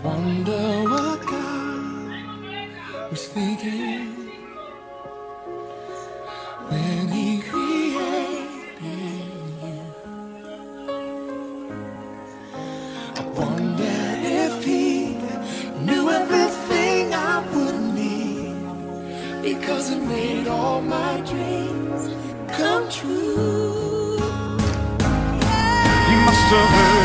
Wonder what God was thinking when He created you. I wonder if He knew everything I would need, because He made all my dreams come true. He must have heard